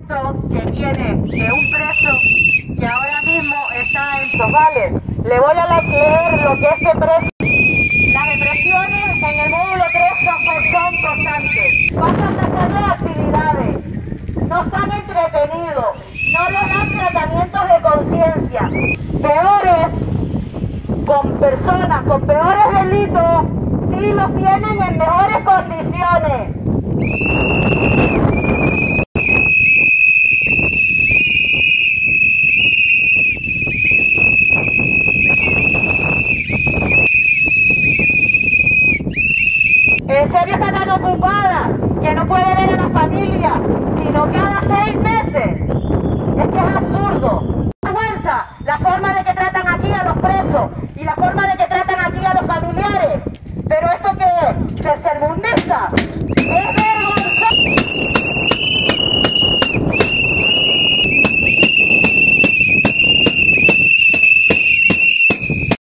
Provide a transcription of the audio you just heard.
que tiene de un preso que ahora mismo está en Sofales. Le voy a leer lo que este preso. Las depresiones en el módulo 3 son constantes. Pasan de hacerle actividades, no están entretenidos, no le dan tratamientos de conciencia. Peores, con personas con peores delitos, sí los tienen en mejores condiciones. ¿En serio está tan ocupada que no puede ver a la familia, sino cada 6 meses? Es que es absurdo. Vergüenza la forma de que tratan aquí a los presos y la forma de que tratan aquí a los familiares. Pero esto que es tercermundista, es vergonzoso.